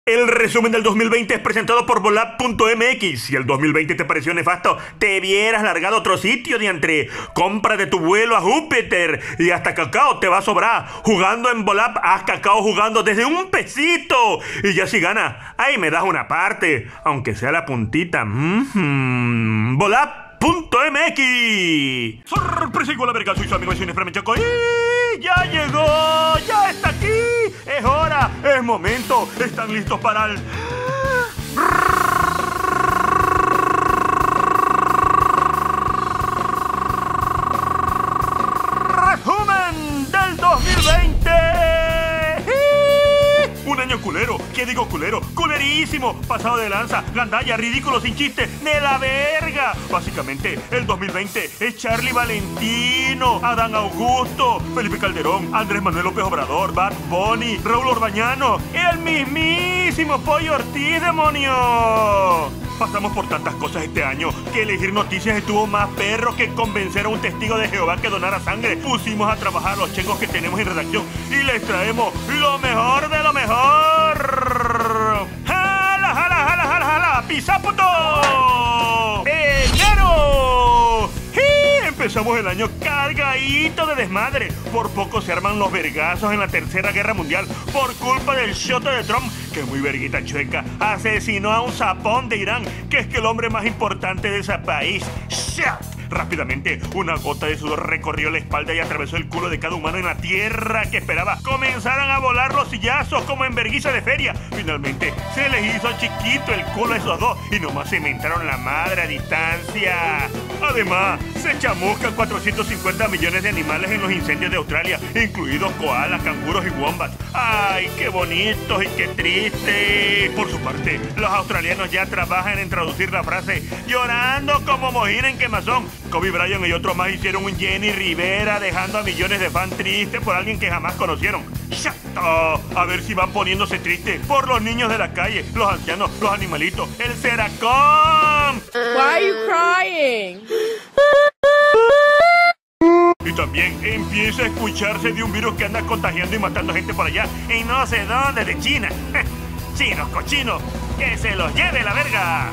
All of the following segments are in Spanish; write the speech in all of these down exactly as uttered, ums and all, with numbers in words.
El resumen del dos mil veinte es presentado por Volap punto m x. Si el dos mil veinte te pareció nefasto, te vieras largado a otro sitio diantre. Cómprate tu vuelo a Júpiter y hasta cacao te va a sobrar. Jugando en Volap, haz cacao jugando desde un pesito. Y ya si gana, ahí me das una parte, aunque sea la puntita. Mm-hmm. Volap punto m x. Sorpresa igual a verga, soy su amigo Vecino Efraín Choco. ¡Y ya llegó! ¡Ya está aquí! ¡Es hora! ¡Es momento! ¿Están listos para el resumen del dos mil veinte? Un año culero. ¿Qué digo culero? Culerísimo, pasado de lanza, gandalla, ridículo, sin chiste, de la verga. Básicamente, el dos mil veinte es Charlie Valentino, Adán Augusto, Felipe Calderón, Andrés Manuel López Obrador, Bad Bunny, Raúl Orbañano, el mismísimo Pollo Ortiz, demonio. Pasamos por tantas cosas este año que elegir noticias estuvo más perro que convencer a un testigo de Jehová que donara sangre. Pusimos a trabajar los chengos que tenemos en redacción y les traemos lo mejor de lo mejor. ¡Jala, jala, jala, jala, jala! ¡Pisaputo! ¡Enero! ¡Sí! Empezamos el año cargadito de desmadre. Por poco se arman los vergazos en la Tercera Guerra Mundial por culpa del shoto de Trump, que muy verguita chueca asesinó a un sapón de Irán, que es que el hombre más importante de ese país. ¡Shit! Rápidamente, una gota de sudor recorrió la espalda y atravesó el culo de cada humano en la tierra que esperaba comenzaran a volar los sillazos como en verguiza de feria. Finalmente, se les hizo chiquito el culo a esos dos y nomás se inventaron la madre a distancia. Además, se chamuscan cuatrocientos cincuenta millones de animales en los incendios de Australia, incluidos koalas, canguros y wombats. ¡Ay, qué bonitos y qué tristes! Por su parte, los australianos ya trabajan en traducir la frase llorando como mojín en quemazón. Kobe Bryant y otros más hicieron un Jenny Rivera dejando a millones de fans tristes por alguien que jamás conocieron. ¡Chato! A ver si van poniéndose tristes por los niños de la calle, los ancianos, los animalitos, el Seracón. Why are you crying? Y también empieza a escucharse de un virus que anda contagiando y matando gente por allá y no sé dónde, de China. Chinos cochinos, que se los lleve la verga.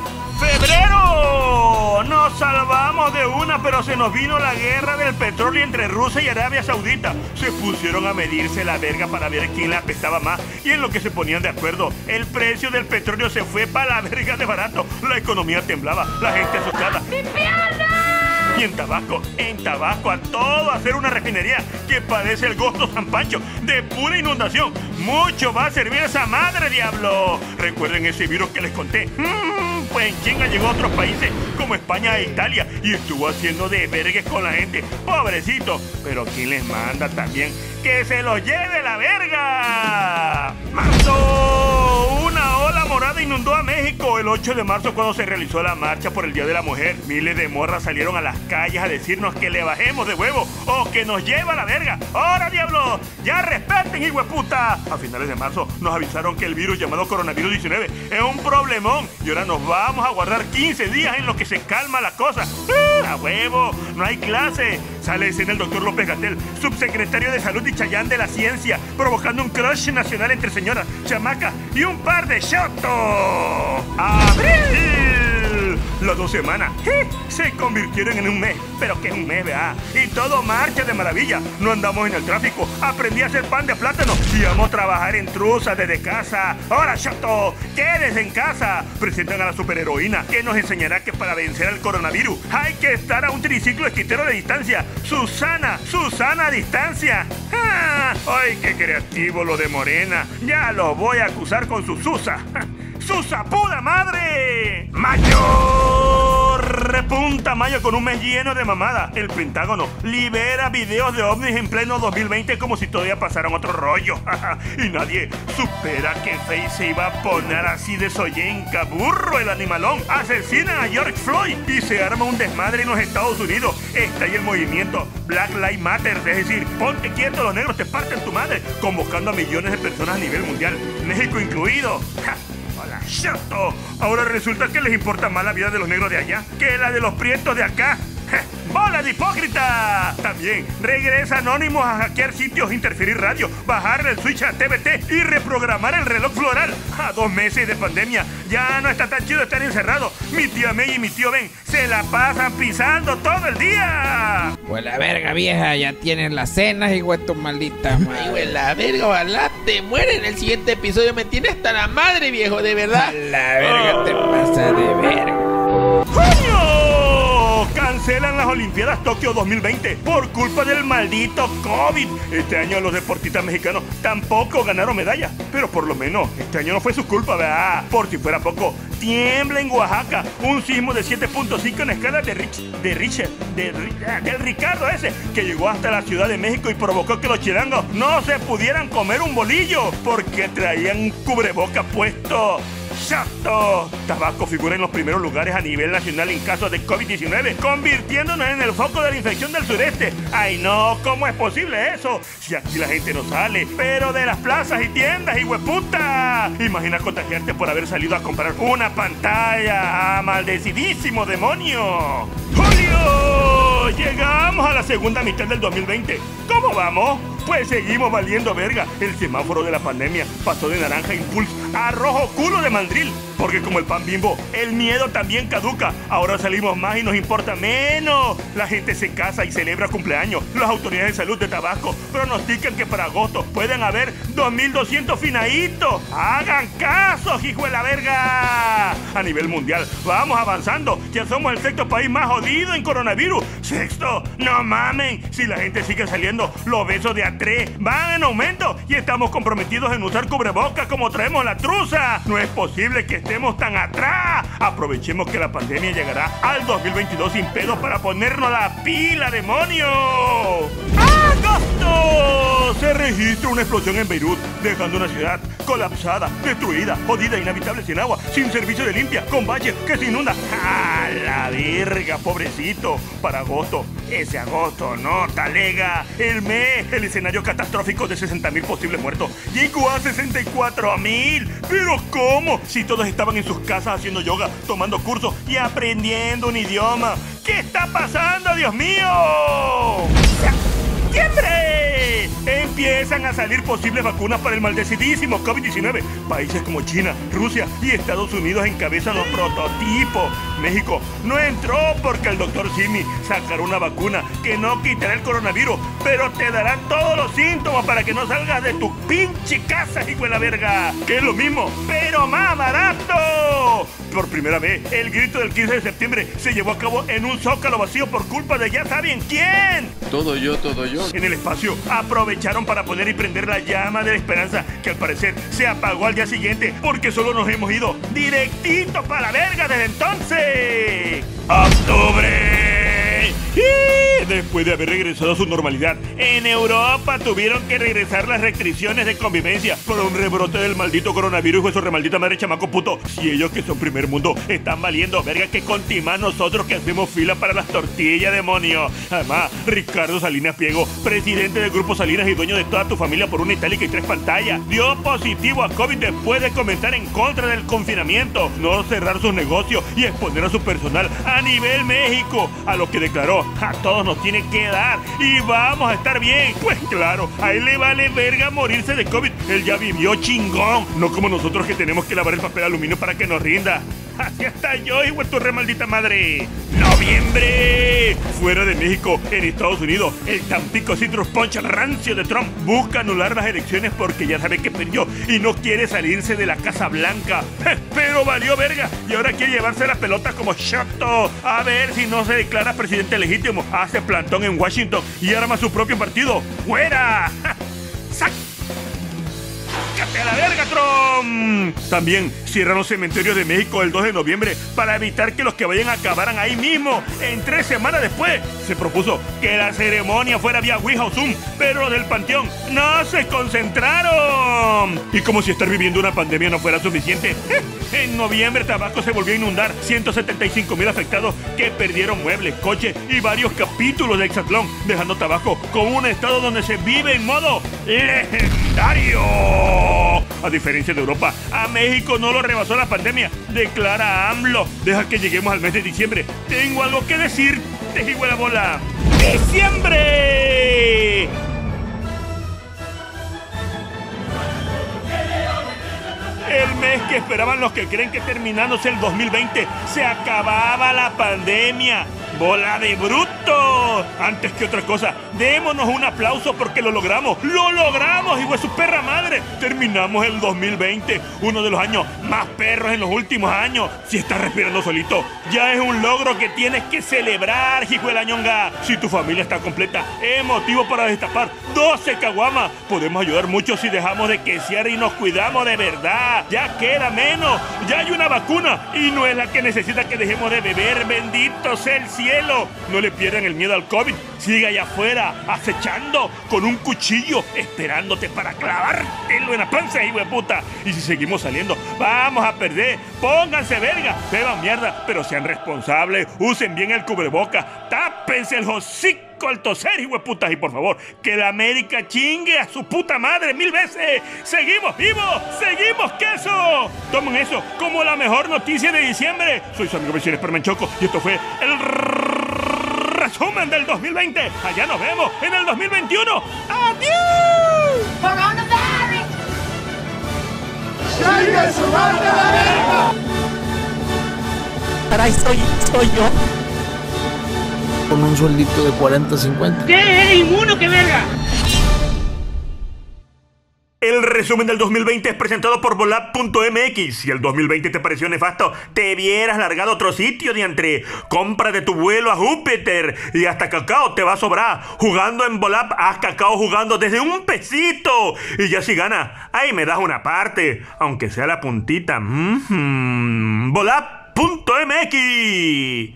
¡Febrero! Nos salvamos de una, pero se nos vino la guerra del petróleo entre Rusia y Arabia Saudita. Se pusieron a medirse la verga para ver quién la apestaba más. Y en lo que se ponían de acuerdo, el precio del petróleo se fue para la verga de barato. La economía temblaba, la gente asustada. ¡Mi pierna! Y en Tabasco, en Tabasco, a todo hacer una refinería que padece el Gosto San Pancho de pura inundación. Mucho va a servir esa madre, diablo. Recuerden ese virus que les conté. Mm, pues en chinga llegó a otros países como España e Italia y estuvo haciendo de vergues con la gente. Pobrecito. Pero ¿quién les manda también? ¡Que se los lleve la verga! ¡Marzo! Una ola morada inundó a México el ocho de marzo cuando se realizó la marcha por el Día de la Mujer. Miles de morras salieron a las calles a decirnos que le bajemos de huevo o que nos lleva la verga. ¡Ahora, diablo! ¡Ya respeten, hijueputa! A finales de marzo nos avisaron que el virus llamado coronavirus diecinueve es un problemón y ahora nos vamos a guardar quince días en lo que se calma la cosa. ¡Ah, a huevo! ¡No hay clase! Sale escena el doctor López-Gatell, subsecretario de Salud y Chayán de la Ciencia, provocando un crush nacional entre señoras, chamacas y un par de shotos. ¡Abril! Las dos semanas ¡je! Se convirtieron en un mes, pero que es un mes, vea. Y todo marcha de maravilla. No andamos en el tráfico. Aprendí a hacer pan de plátano y vamos a trabajar en truza desde casa. Ahora, shoto, quédese en casa. Presentan a la superheroína que nos enseñará que para vencer al coronavirus hay que estar a un triciclo esquitero de distancia. Susana, Susana a distancia. ¡Ah! ¡Ay, qué creativo lo de Morena! Ya lo voy a acusar con su Susa. ¡Susa puta madre! ¡Mayo! Repunta mayo con un mes lleno de mamada. El Pentágono libera videos de ovnis en pleno dos mil veinte como si todavía pasaran otro rollo. Y nadie supera que Face se iba a poner así de soyenca. ¡Burro el animalón! Asesinan a George Floyd y se arma un desmadre en los Estados Unidos. Está ahí el movimiento Black Lives Matter, es decir, ponte quieto, los negros te parten tu madre, convocando a millones de personas a nivel mundial, México incluido. ¡Ja! ¡Hola, chato! Ahora resulta que les importa más la vida de los negros de allá que la de los prietos de acá. ¡Bola de hipócrita! También regresa Anonymous a hackear sitios, interferir radio, bajarle el switch a T V T y reprogramar el reloj floral. A dos meses de pandemia ya no está tan chido estar encerrado. Mi tía May y mi tío Ben se la pasan pisando todo el día. Pues la verga, vieja, ya tienen las cenas y tu maldita madre. Ay, güey, la verga, ojalá te muere en el siguiente episodio. Me tiene hasta la madre, viejo, de verdad. A la verga, te pasa de verga. ¡Coño! Cancelan las Olimpiadas Tokio dos mil veinte por culpa del maldito COVID. Este año los deportistas mexicanos tampoco ganaron medalla, pero por lo menos este año no fue su culpa, ¿verdad? Por si fuera poco, tiembla en Oaxaca un sismo de siete punto cinco en escala de Rich, de Richard, de, del Ricardo ese, que llegó hasta la Ciudad de México y provocó que los chilangos no se pudieran comer un bolillo porque traían un cubreboca puesto. ¡Chato! Tabasco figura en los primeros lugares a nivel nacional en casos de COVID diecinueve, convirtiéndonos en el foco de la infección del sureste. ¡Ay no! ¿Cómo es posible eso? Si aquí la gente no sale, pero de las plazas y tiendas y hueputa. Imagina contagiarte por haber salido a comprar una pantalla. ¡Ah, maldecidísimo demonio! ¡Julio! Llegamos a la segunda mitad del dos mil veinte. ¿Cómo vamos? Pues seguimos valiendo verga. El semáforo de la pandemia pasó de naranja impulso a rojo culo de mandril. Porque como el pan Bimbo, el miedo también caduca. Ahora salimos más y nos importa menos. La gente se casa y celebra cumpleaños. Las autoridades de salud de Tabasco pronostican que para agosto pueden haber dos mil doscientos finaditos. ¡Hagan caso, hijo de la verga! A nivel mundial, vamos avanzando. Ya somos el sexto país más jodido en coronavirus. ¡Sexto! ¡No mamen! Si la gente sigue saliendo, los besos de a tres van en aumento. Y estamos comprometidos en usar cubrebocas como traemos la truza. No es posible que estemos tan atrás. Aprovechemos que la pandemia llegará al dos mil veintidós sin pedo para ponernos la pila, demonio. ¡Agosto! Se registra una explosión en Beirut, dejando una ciudad colapsada, destruida, jodida, inhabitable, sin agua, sin servicio de limpia, con valles que se inunda. ¡A la verga, pobrecito! Para agosto, ese agosto, no, talega, el mes, el escenario catastrófico de sesenta mil posibles muertos llegó a sesenta y cuatro mil. ¿Pero cómo? Si todos estaban en sus casas haciendo yoga, tomando cursos y aprendiendo un idioma. ¿Qué está pasando, Dios mío? ¡Septiembre! Empiezan a salir posibles vacunas para el maldecidísimo COVID diecinueve. Países como China, Rusia y Estados Unidos encabezan los prototipos. México no entró porque el doctor Simi sacará una vacuna que no quitará el coronavirus, pero te dará todos los síntomas para que no salgas de tu pinche casa, hijo de la verga. Que es lo mismo, pero más barato. Por primera vez, el grito del quince de septiembre se llevó a cabo en un zócalo vacío por culpa de ya saben quién. Todo yo, todo yo. En el espacio aprovecharon para poner y prender la llama de la esperanza, que al parecer se apagó al día siguiente porque solo nos hemos ido directito para la verga desde entonces. ¡Octubre! Y después de haber regresado a su normalidad, en Europa tuvieron que regresar las restricciones de convivencia por un rebrote del maldito coronavirus. Hijo de su remaldita madre, chamaco puto. Si ellos que son primer mundo están valiendo verga, que continúan nosotros que hacemos fila para las tortillas, demonio. Además, Ricardo Salinas Pliego, presidente del Grupo Salinas y dueño de toda tu familia por una itálica y tres pantallas, dio positivo a COVID después de comentar en contra del confinamiento, no cerrar sus negocios y exponer a su personal a nivel México, a lo que declaró: a todos nos tiene que dar y vamos a estar bien. Pues claro, a él le vale verga morirse de COVID. Él ya vivió chingón, no como nosotros que tenemos que lavar el papel aluminio para que nos rinda. Así hasta yo, hijo de tu re maldita madre. ¡Noviembre! Fuera de México, en Estados Unidos, el Tampico Citrus Punch rancio de Trump busca anular las elecciones porque ya sabe que perdió y no quiere salirse de la Casa Blanca. Pero valió verga y ahora quiere llevarse la pelota como Shoto. A ver si no se declara presidente legítimo, hace plantón en Washington y arma su propio partido. ¡Fuera! ¡Sac! ¡Cállate a la verga, Trump! También cierran los cementerios de México el dos de noviembre para evitar que los que vayan acabaran ahí mismo. En tres semanas después se propuso que la ceremonia fuera vía Ouija o Zoom, pero los del panteón no se concentraron. Y como si estar viviendo una pandemia no fuera suficiente, en noviembre Tabasco se volvió a inundar. ciento setenta y cinco mil afectados que perdieron muebles, coches y varios capítulos de Hexatlón, dejando Tabasco como un estado donde se vive en modo legendario. A diferencia de Europa, a México no lo rebasó la pandemia, declara AMLO. Deja que lleguemos al mes de diciembre. Tengo algo que decir. martes, hijo de la bola. ¡Diciembre! El mes que esperaban los que creen que terminándose el dos mil veinte se acababa la pandemia. ¡Bola de bruto! Antes que otra cosa, démonos un aplauso porque lo logramos. ¡Lo logramos, hijo de su perra madre! Terminamos el dos mil veinte, uno de los años más perros en los últimos años. Si estás respirando solito, ya es un logro que tienes que celebrar, hijo de la ñonga. Si tu familia está completa, es motivo para destapar doce caguamas. Podemos ayudar mucho si dejamos de quesear y nos cuidamos de verdad. Ya queda menos, ya hay una vacuna y no es la que necesita que dejemos de beber. Bendito sea el cielo. No le pierdan el miedo al COVID. Sigue allá afuera acechando con un cuchillo esperándote para clavártelo en la panza, hijo de puta. Y si seguimos saliendo, vamos a perder. Pónganse verga, beban mierda, pero sean responsables. Usen bien el cubreboca, tápense el hocico al toser, hijo de putas. Y por favor, que la América chingue a su puta madre mil veces. Seguimos vivos, seguimos queso. Tomen eso como la mejor noticia de diciembre. Soy su amigo vecino Espermenchoco y esto fue el resumen del dos mil veinte. Allá nos vemos en el dos mil veintiuno. ¡Adiós! ¡Coronavirus! ¡Sigue su madre la verga! Caray, soy, soy yo. Con un sueldito de cuarenta, cincuenta. ¿Qué? ¿Eres inmuno? ¡Qué verga! El resumen del dos mil veinte es presentado por Volap punto m x. Si el dos mil veinte te pareció nefasto, te hubieras largado a otro sitio, diantre. Compra de tu vuelo a Júpiter y hasta cacao te va a sobrar. Jugando en Volap, haz cacao jugando desde un pesito. Y ya si gana, ahí me das una parte, aunque sea la puntita. Mm-hmm. Volap punto m x.